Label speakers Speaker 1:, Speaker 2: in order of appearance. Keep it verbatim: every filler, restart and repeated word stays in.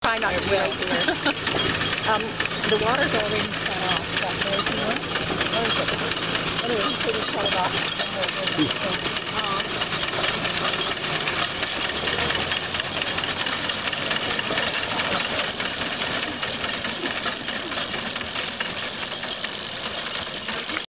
Speaker 1: try not to do it here. um, the water's already shut off. That noise, you know? Where is it? Anyway, he said he shut it off.